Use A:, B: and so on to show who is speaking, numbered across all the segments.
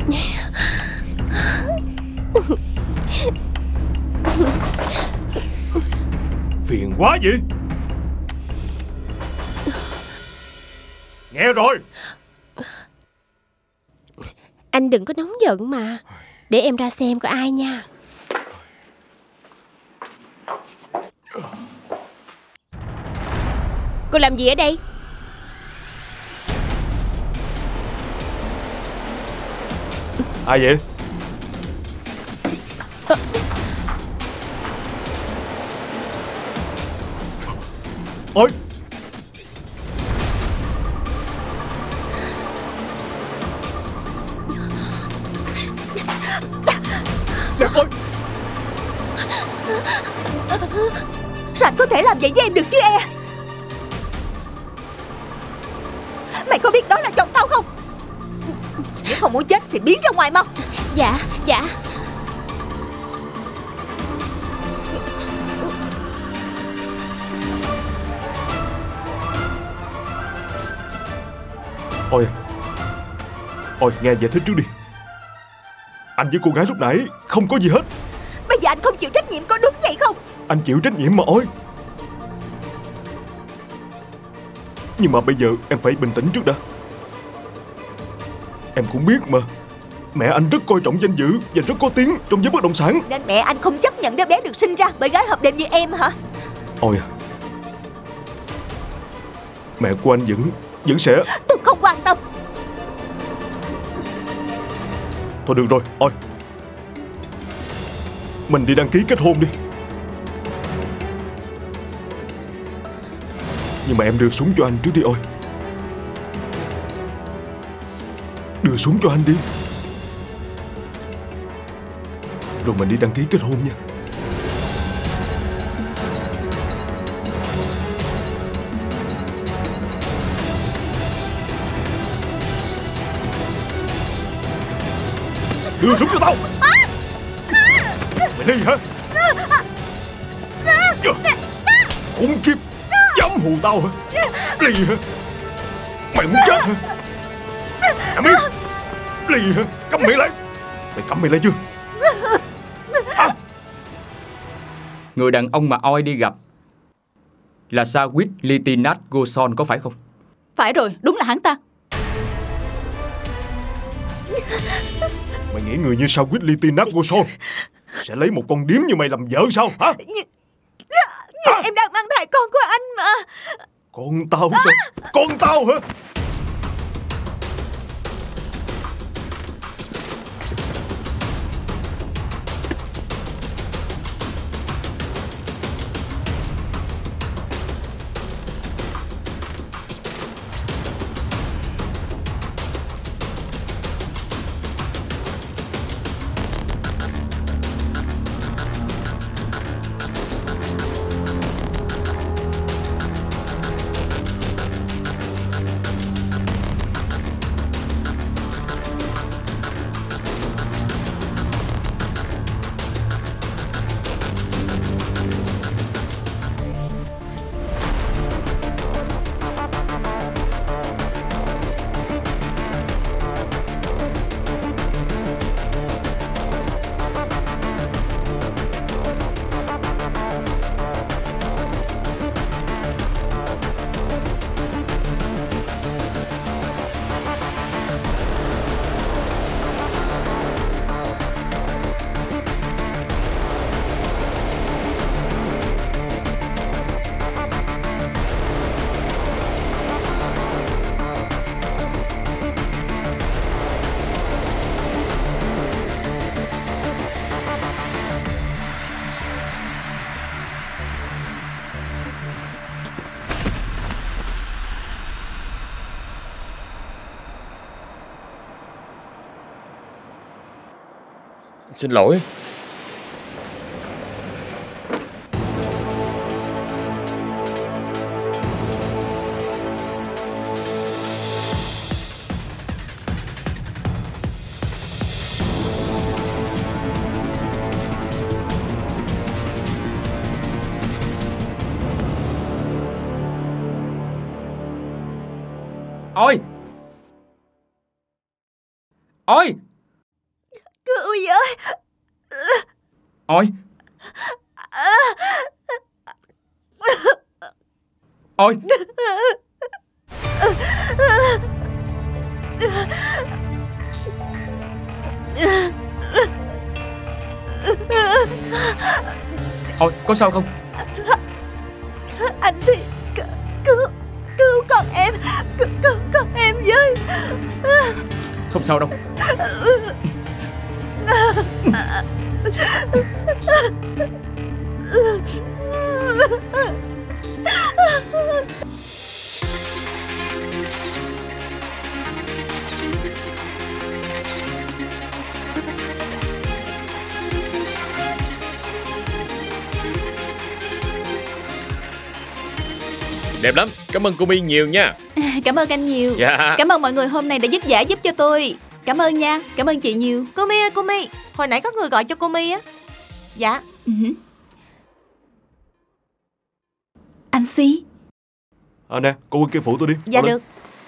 A: Phiền quá vậy. Nghe rồi.
B: Anh đừng có nóng giận mà. Để em ra xem có ai nha. Cô làm gì ở đây?
A: Ai vậy? Ôi! Đẹp ơi!
C: Sao anh có thể làm vậy với em được chứ e? Mày có biết đó là chồng tao không? Nếu không muốn chết thì biến ra ngoài mau.
B: Dạ, dạ.
A: Ôi, nghe giải thích trước đi. Anh với cô gái lúc nãy không có gì hết.
C: Bây giờ anh không chịu trách nhiệm có đúng vậy không?
A: Anh chịu trách nhiệm mà Ôi. Nhưng mà bây giờ em phải bình tĩnh trước đã. Em cũng biết mà, mẹ anh rất coi trọng danh dự và rất có tiếng trong giới bất động sản.
C: Nên mẹ anh không chấp nhận đứa bé được sinh ra bởi gái hợp đồng như em hả?
A: Ôi, mẹ của anh vẫn sẽ...
C: Tôi không quan tâm.
A: Thôi được rồi, Ôi, mình đi đăng ký kết hôn đi. Nhưng mà em đưa súng cho anh trước đi Ôi. Đưa súng cho anh đi, rồi mình đi đăng ký kết hôn nha. Đưa súng cho tao. Mày đi hả? Khốn kiếp, dám hù tao hả? Lì hả? Mày muốn chết hả? Hả biết? Lì hả? Câm miệng lại. Mày câm miệng lại chưa?
D: Người đàn ông mà Oi đi gặp là Sawit Litinat Goson có phải không?
E: Phải rồi, đúng là hắn ta.
A: Mày nghĩ người như Sawit Litinat Goson sẽ lấy một con điếm như mày làm vợ sao hả?
C: Nhưng em đang mang thai con của anh mà.
A: Con tao sao? Con tao hả?
F: Xin lỗi.
D: Oi! Oi!
C: Cứu với.
D: Ôi. Ôi. Ôi, có sao không?
C: Anh Si, cứu con em. Cứu con em với.
D: Không sao đâu.
F: Đẹp lắm, cảm ơn cô My nhiều nha.
E: Cảm ơn anh nhiều.
F: Dạ.
E: Cảm ơn mọi người hôm nay đã giúp giải giúp cho tôi. Cảm ơn nha, cảm ơn chị nhiều.
C: Cô My ơi, cô My, hồi nãy có người gọi cho cô My á. Dạ.
E: Anh Si.
A: Nè, cô kia phụ tôi đi.
C: Dạ
A: Mau lên.
C: được.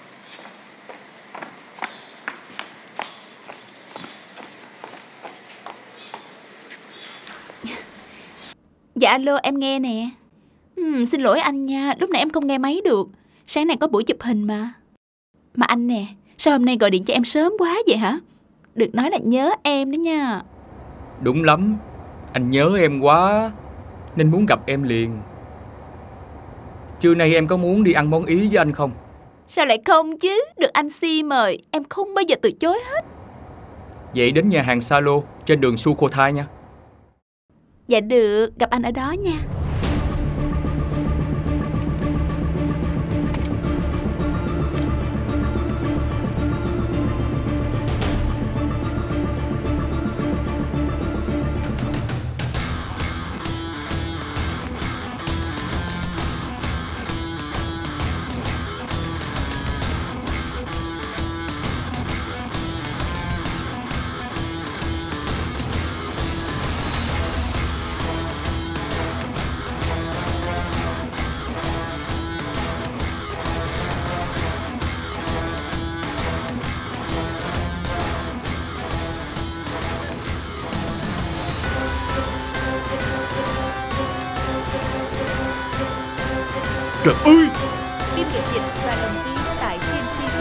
E: Dạ alo, em nghe nè. Xin lỗi anh nha, lúc nãy em không nghe máy được. Sáng nay có buổi chụp hình mà. Mà anh nè, sao hôm nay gọi điện cho em sớm quá vậy hả? Được nói là nhớ em đó nha.
D: Đúng lắm. Anh nhớ em quá nên muốn gặp em liền. Trưa nay em có muốn đi ăn món Ý với anh không?
E: Sao lại không chứ? Được anh Si mời, em không bao giờ từ chối hết.
D: Vậy đến nhà hàng Salo trên đường Sukhothai nha.
E: Dạ được, gặp anh ở đó nha.
A: Trời ơi!
E: Phim được dịch và đồng phim tại Phim TV.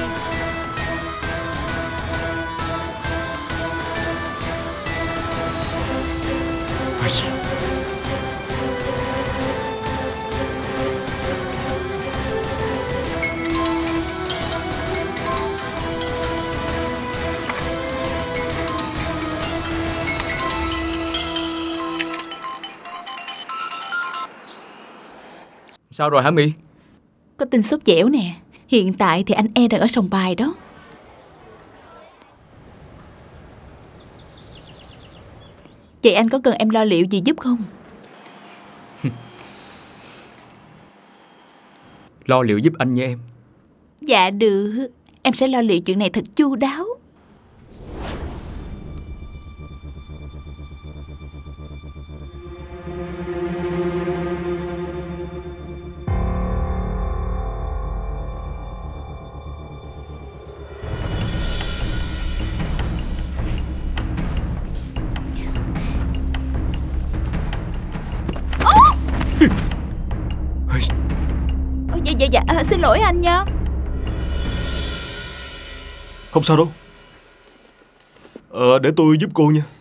D: Sao rồi hả My?
E: Có tin sốt dẻo nè. Hiện tại thì anh E đang ở sòng bài đó. Vậy anh có cần em lo liệu gì giúp không?
D: Lo liệu giúp anh nha em.
E: Dạ được. Em sẽ lo liệu chuyện này thật chu đáo. Dạ, xin lỗi anh nha.
A: Không sao đâu. Để tôi giúp cô nha.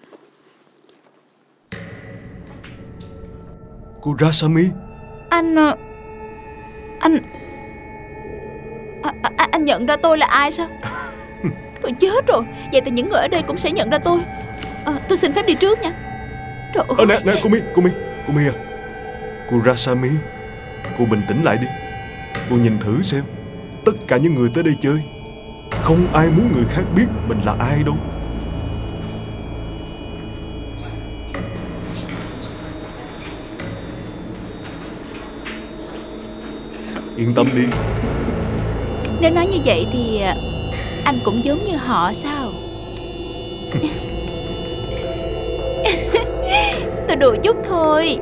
A: Cô Rasami.
E: Anh nhận ra tôi là ai sao? Tôi chết rồi. Vậy thì những người ở đây cũng sẽ nhận ra tôi. Tôi xin phép đi trước nha. Trời ơi.
A: Nè, cô My à. Cô Rasami, cô bình tĩnh lại đi. Cô nhìn thử xem, tất cả những người tới đây chơi, không ai muốn người khác biết mình là ai đâu. Yên tâm đi.
E: Nếu nói như vậy thì anh cũng giống như họ sao? Tôi đùa chút thôi.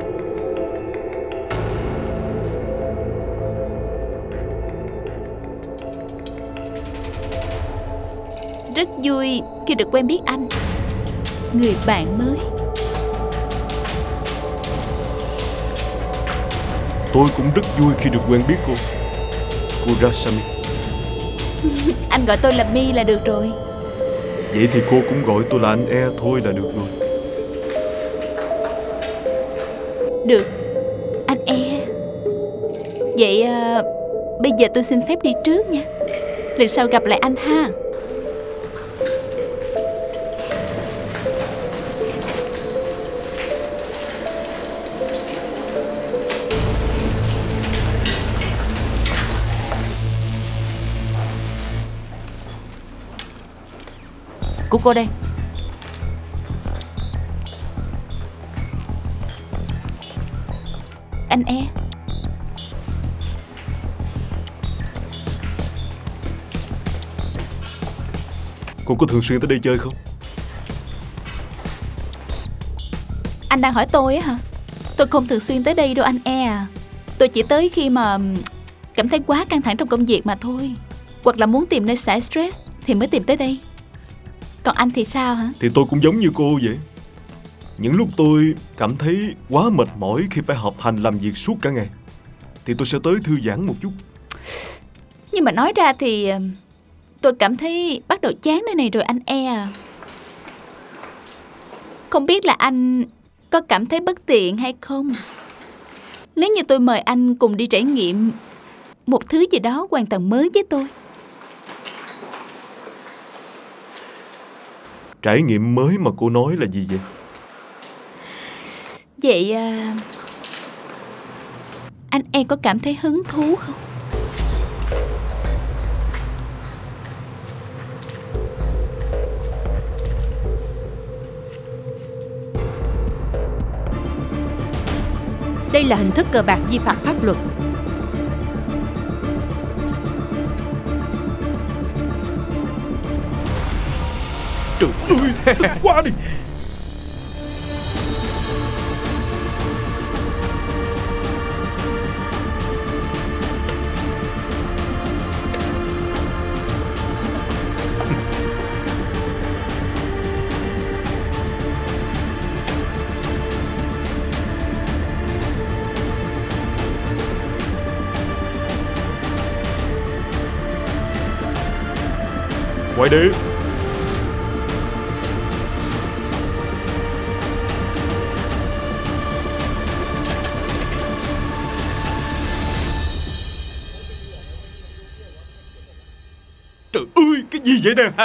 E: Rất vui khi được quen biết anh. người bạn mới.
A: Tôi cũng rất vui khi được quen biết cô Rasami.
E: Anh gọi tôi là My là được rồi.
A: Vậy thì cô cũng gọi tôi là anh E thôi là được rồi.
E: Được, anh E. Vậy bây giờ tôi xin phép đi trước nha. Lần sau gặp lại anh ha.
G: Của cô đây.
E: Anh E.
A: Cô có thường xuyên tới đây chơi không?
E: Anh đang hỏi tôi á hả? Tôi không thường xuyên tới đây đâu anh E à. Tôi chỉ tới khi mà cảm thấy quá căng thẳng trong công việc mà thôi. Hoặc là muốn tìm nơi xả stress thì mới tìm tới đây. Còn anh thì sao hả?
A: Thì tôi cũng giống như cô vậy. Những lúc tôi cảm thấy quá mệt mỏi khi phải họp hành làm việc suốt cả ngày thì tôi sẽ tới thư giãn một chút.
E: Nhưng mà nói ra thì tôi cảm thấy bắt đầu chán nơi này rồi anh E à. Không biết là anh có cảm thấy bất tiện hay không? Nếu như tôi mời anh cùng đi trải nghiệm một thứ gì đó hoàn toàn mới với tôi.
A: Trải nghiệm mới mà cô nói là gì vậy?
E: Vậy anh E có cảm thấy hứng thú không?
G: Đây là hình thức cờ bạc vi phạm pháp luật.
A: Trời ơi, tức quá đi. Quay đi. Trời ơi, cái gì vậy nè?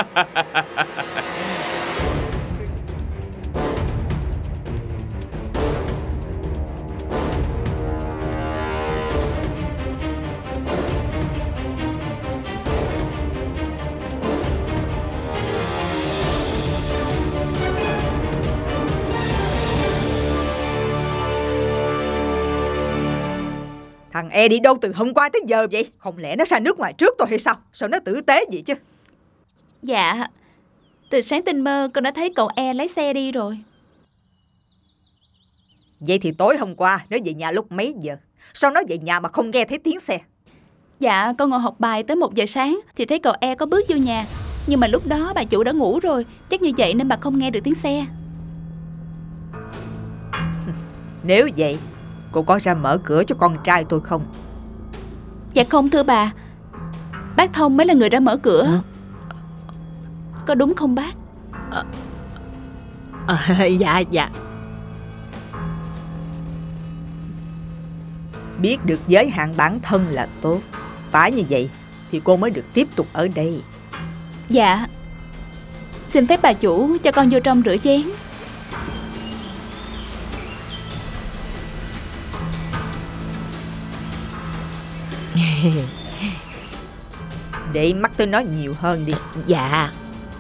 C: Thằng E đi đâu từ hôm qua tới giờ vậy? Không lẽ nó ra nước ngoài trước tôi hay sao? Sao nó tử tế vậy chứ?
E: Dạ, từ sáng tinh mơ con đã thấy cậu E lái xe đi rồi.
C: Vậy thì tối hôm qua nó về nhà lúc mấy giờ? Sao nó về nhà mà không nghe thấy tiếng xe?
E: Dạ, con ngồi học bài tới 1 giờ sáng thì thấy cậu E có bước vô nhà. Nhưng mà lúc đó bà chủ đã ngủ rồi. Chắc như vậy nên bà không nghe được tiếng xe.
C: Nếu vậy, cô có ra mở cửa cho con trai tôi không?
E: Dạ không thưa bà. Bác Thông mới là người ra mở cửa. Có đúng không bác?
G: Dạ.
C: Biết được giới hạn bản thân là tốt. Phải như vậy thì cô mới được tiếp tục ở đây.
E: Dạ. Xin phép bà chủ cho con vô trong rửa chén.
C: Để mắt tôi nói nhiều hơn đi.
G: Dạ.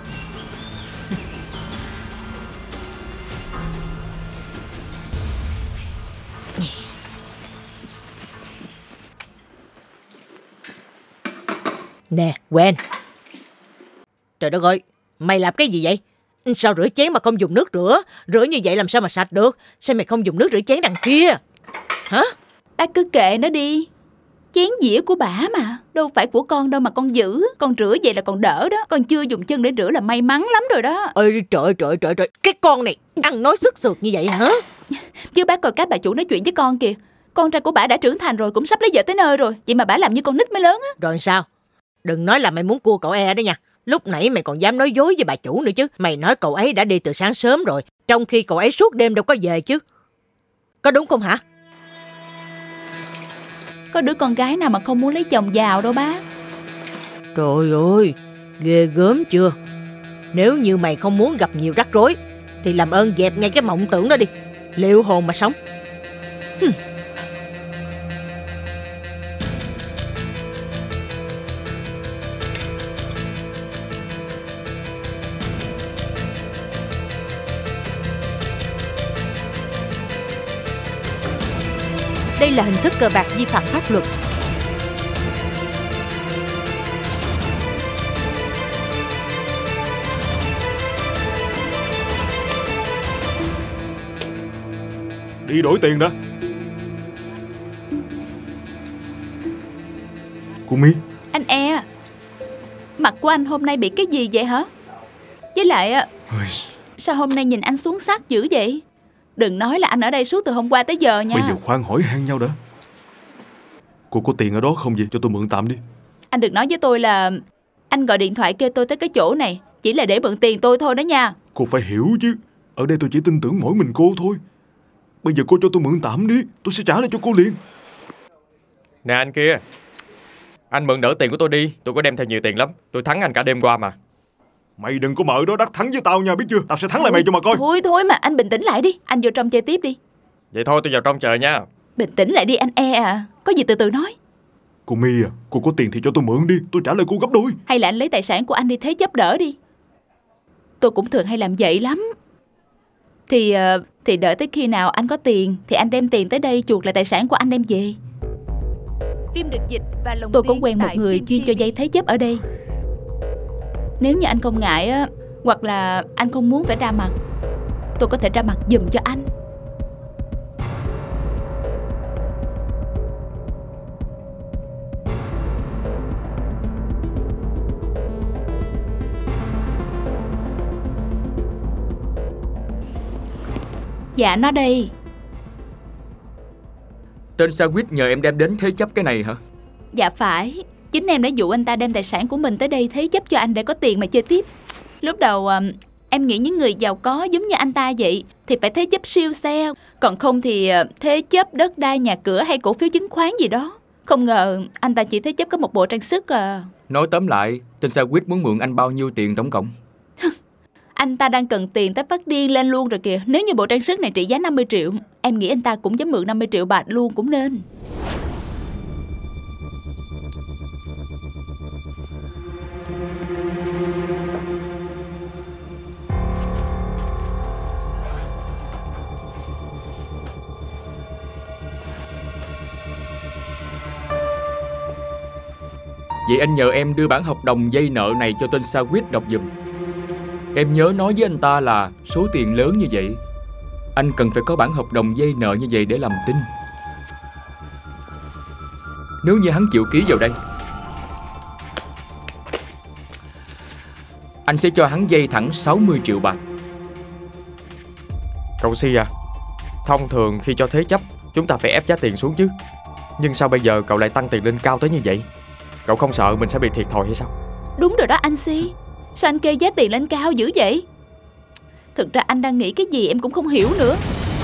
G: Nè, Quen. Trời đất ơi, mày làm cái gì vậy? Sao rửa chén mà không dùng nước rửa? Rửa như vậy làm sao mà sạch được? Sao mày không dùng nước rửa chén đằng kia? Hả?
E: Bác cứ kệ nó đi. Chén dĩa của bả mà, đâu phải của con đâu mà con giữ. Con rửa vậy là còn đỡ đó. Con chưa dùng chân để rửa là may mắn lắm rồi đó.
G: Ôi trời, cái con này ăn nói sức sượt như vậy hả?
E: Chứ bác coi các bà chủ nói chuyện với con kìa. Con trai của bả đã trưởng thành rồi, cũng sắp lấy vợ tới nơi rồi. Vậy mà bả làm như con nít mới lớn á.
G: Rồi sao? Đừng nói là mày muốn cua cậu E đó nha. Lúc nãy mày còn dám nói dối với bà chủ nữa chứ. Mày nói cậu ấy đã đi từ sáng sớm rồi, trong khi cậu ấy suốt đêm đâu có về chứ. Có đúng không hả?
E: Có đứa con gái nào mà không muốn lấy chồng giàu đâu bác.
G: Trời ơi, ghê gớm chưa? Nếu như mày không muốn gặp nhiều rắc rối thì làm ơn dẹp ngay cái mộng tưởng đó đi. Liệu hồn mà sống. Đây là hình thức cờ bạc vi phạm pháp luật.
A: Đi đổi tiền đã. Cô My.
E: Anh E, mặt của anh hôm nay bị cái gì vậy hả? Với lại sao hôm nay nhìn anh xuống sắc dữ vậy? Đừng nói là anh ở đây suốt từ hôm qua tới giờ nha.
A: Bây giờ khoan hỏi han nhau đã. Cô có tiền ở đó không vậy? Cho tôi mượn tạm đi.
E: Anh đừng nói với tôi là anh gọi điện thoại kêu tôi tới cái chỗ này chỉ là để mượn tiền tôi thôi đó nha.
A: Cô phải hiểu chứ. Ở đây tôi chỉ tin tưởng mỗi mình cô thôi. Bây giờ cô cho tôi mượn tạm đi, tôi sẽ trả lại cho cô liền.
F: Nè anh kia, anh mượn đỡ tiền của tôi đi. Tôi có đem theo nhiều tiền lắm. Tôi thắng anh cả đêm qua mà.
A: Mày đừng có mở đó đắc thắng với tao nha, biết chưa? Tao sẽ thắng lại mày cho mà coi.
E: Thôi mà anh bình tĩnh lại đi. Anh vô trong chơi tiếp đi.
F: Vậy thôi tôi vào trong chờ nha.
E: Bình tĩnh lại đi anh E à. Có gì từ từ nói.
A: Cô My à, cô có tiền thì cho tôi mượn đi. Tôi trả lại cô gấp đôi.
E: Hay là anh lấy tài sản của anh đi thế chấp đỡ đi. Tôi cũng thường hay làm vậy lắm. Thì đợi tới khi nào anh có tiền thì anh đem tiền tới đây chuộc lại tài sản của anh đem về.
C: Phim được dịch và lồng
E: Tôi có
C: tiếng
E: quen một
C: tại
E: người
C: phim
E: chuyên
C: TV.
E: cho dây thế chấp ở đây. Nếu như anh không ngại á, hoặc là anh không muốn phải ra mặt, tôi có thể ra mặt giùm cho anh. Dạ nó đây.
D: Tên Sa Quýt nhờ em đem đến thế chấp cái này hả?
E: Dạ phải. Chính em đã dụ anh ta đem tài sản của mình tới đây thế chấp cho anh để có tiền mà chơi tiếp. Lúc đầu em nghĩ những người giàu có giống như anh ta vậy thì phải thế chấp siêu xe. Còn không thì thế chấp đất đai, nhà cửa hay cổ phiếu chứng khoán gì đó. Không ngờ anh ta chỉ thế chấp có một bộ trang sức à.
D: Nói tóm lại, tên Sa Quýt muốn mượn anh bao nhiêu tiền tổng cộng?
E: Anh ta đang cần tiền tới phát điên lên luôn rồi kìa. Nếu như bộ trang sức này trị giá 50 triệu, em nghĩ anh ta cũng dám mượn 50 triệu bạc luôn cũng nên.
D: Vậy anh nhờ em đưa bản hợp đồng vay nợ này cho tên Sa Quýt đọc giùm. Em nhớ nói với anh ta là số tiền lớn như vậy, anh cần phải có bản hợp đồng vay nợ như vậy để làm tin. Nếu như hắn chịu ký vào đây, anh sẽ cho hắn vay thẳng 60 triệu bạc.
F: Cậu Si à, thông thường khi cho thế chấp chúng ta phải ép giá tiền xuống chứ. Nhưng sao bây giờ cậu lại tăng tiền lên cao tới như vậy? Cậu không sợ mình sẽ bị thiệt thòi hay sao?
E: Đúng rồi đó anh Si. Sao anh kê giá tiền lên cao dữ vậy? Thực ra anh đang nghĩ cái gì em cũng không hiểu nữa.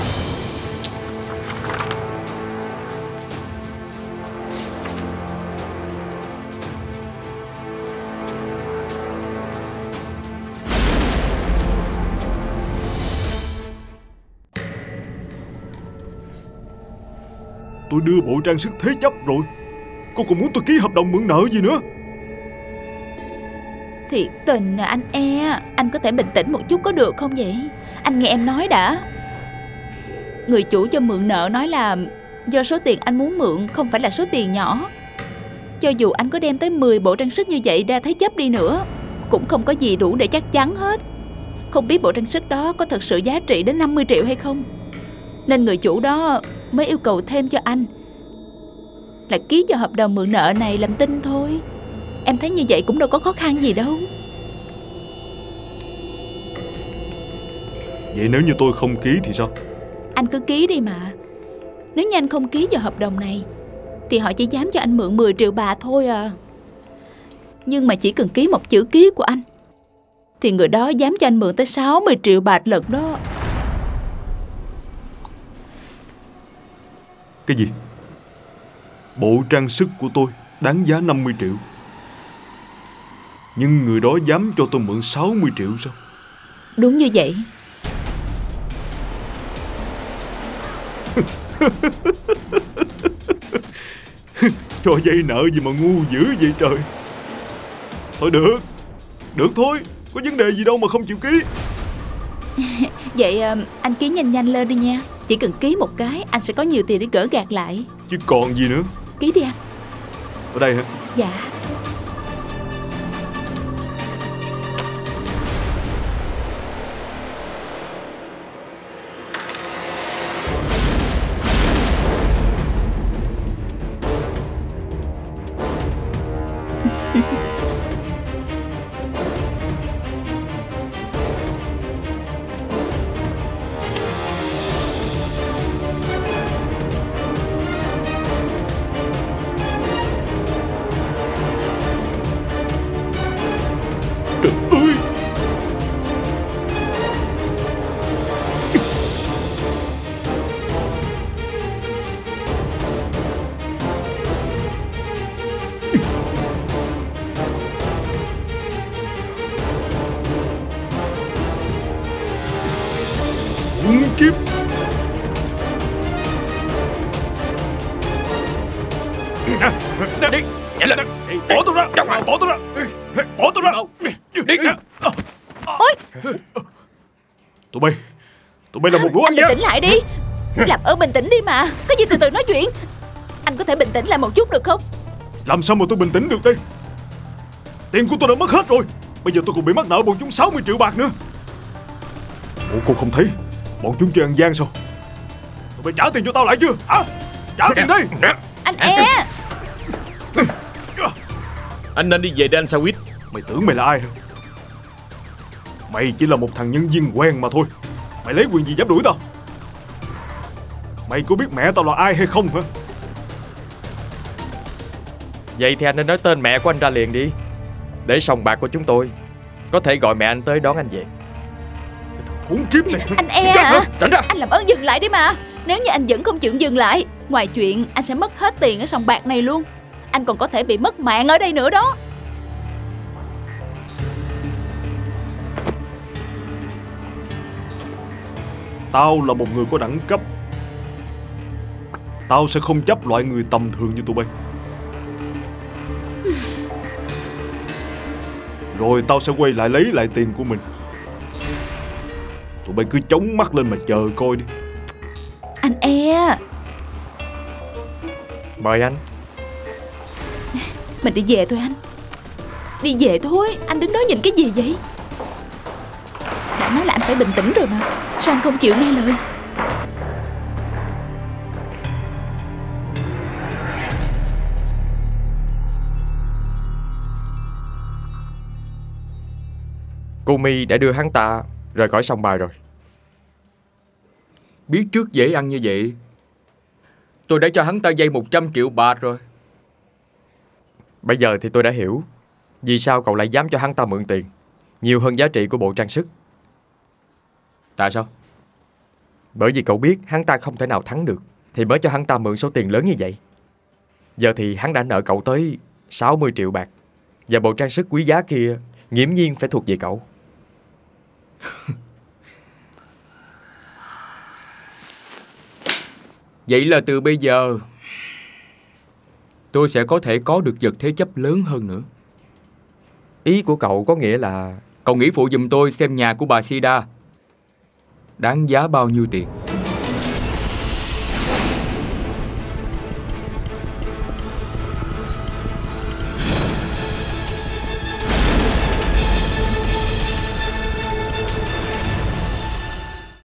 A: Tôi đưa bộ trang sức thế chấp rồi. Cô còn muốn tôi ký hợp đồng mượn nợ gì nữa?
E: Thiệt tình à anh E. Anh có thể bình tĩnh một chút có được không vậy? Anh nghe em nói đã. Người chủ cho mượn nợ nói là do số tiền anh muốn mượn không phải là số tiền nhỏ. Cho dù anh có đem tới 10 bộ trang sức như vậy ra thế chấp đi nữa, cũng không có gì đủ để chắc chắn hết. Không biết bộ trang sức đó có thật sự giá trị đến 50 triệu hay không. Nên người chủ đó mới yêu cầu thêm cho anh. là ký vào hợp đồng mượn nợ này làm tin thôi. Em thấy như vậy cũng đâu có khó khăn gì đâu.
A: Vậy nếu như tôi không ký thì sao?
E: Anh cứ ký đi mà. Nếu như anh không ký vào hợp đồng này thì họ chỉ dám cho anh mượn 10 triệu bạc thôi à. Nhưng mà chỉ cần ký một chữ ký của anh thì người đó dám cho anh mượn tới 60 triệu bạc lận đó.
A: Cái gì? Bộ trang sức của tôi đáng giá 50 triệu, nhưng người đó dám cho tôi mượn 60 triệu sao?
E: Đúng như vậy.
A: Cho vay nợ gì mà ngu dữ vậy trời. Thôi được, được thôi, có vấn đề gì đâu mà không chịu ký.
E: Vậy anh ký nhanh nhanh lên đi nha. Chỉ cần ký một cái anh sẽ có nhiều tiền để gỡ gạc lại.
A: Chứ còn gì nữa.
E: Ký đi anh.
A: Ở đây hả?
E: Dạ.
A: Trời ơi! Khủng khiếp!
D: Đi, nhanh lên.
A: Bỏ tôi ra! Bỏ tôi ra! Bỏ tôi ra!
D: Đi.
E: Ôi!
A: Tụi bay là một lũ ăn
E: Anh bình
A: gian!
E: tĩnh lại đi. Làm ơn bình tĩnh đi mà. Có gì từ từ nói chuyện. Anh có thể bình tĩnh lại một chút được không?
A: Làm sao mà tôi bình tĩnh được đây? Tiền của tôi đã mất hết rồi. Bây giờ tôi còn bị mắc nợ bọn chúng 60 triệu bạc nữa. Ủa cô không thấy bọn chúng chơi ăn gian sao? Tụi bay trả tiền cho tao lại chưa hả? Trả tiền đây.
E: Anh e.
F: Anh nên đi về đi anh Sao Quýt.
A: Mày tưởng mày là ai hả? Mày chỉ là một thằng nhân viên quen mà thôi. Mày lấy quyền gì dám đuổi tao? Mày có biết mẹ tao là ai hay không hả?
F: Vậy thì anh nên nói tên mẹ của anh ra liền đi, để sòng bạc của chúng tôi có thể gọi mẹ anh tới đón anh về.
A: Khủng khiếp này.
E: Anh e hả?
F: Tránh ra.
E: Anh làm ơn dừng lại đi mà. Nếu như anh vẫn không chịu dừng lại, ngoài chuyện anh sẽ mất hết tiền ở sòng bạc này luôn, anh còn có thể bị mất mạng ở đây nữa đó.
A: Tao là một người có đẳng cấp. Tao sẽ không chấp loại người tầm thường như tụi bay. Rồi tao sẽ quay lại lấy lại tiền của mình. Tụi bay cứ chống mắt lên mà chờ coi đi.
E: Anh e.
F: Mời anh.
E: Mình đi về thôi anh. Đi về thôi. Anh đứng đó nhìn cái gì vậy? Đã nói là anh phải bình tĩnh rồi mà. Sao anh không chịu nghe lời?
F: Cô My đã đưa hắn ta rời khỏi sòng bài rồi.
D: Biết trước dễ ăn như vậy, tôi đã cho hắn ta vay 100 triệu bạc rồi.
F: Bây giờ thì tôi đã hiểu vì sao cậu lại dám cho hắn ta mượn tiền nhiều hơn giá trị của bộ trang sức.
D: Tại sao?
F: Bởi vì cậu biết hắn ta không thể nào thắng được, thì mới cho hắn ta mượn số tiền lớn như vậy. Giờ thì hắn đã nợ cậu tới 60 triệu bạc, và bộ trang sức quý giá kia nghiễm nhiên phải thuộc về cậu.
D: Vậy là từ bây giờ tôi sẽ có thể có được vật thế chấp lớn hơn nữa.
F: Ý của cậu có nghĩa là...
D: Cậu nghĩ phụ giùm tôi xem nhà của bà Sida đáng giá bao nhiêu tiền?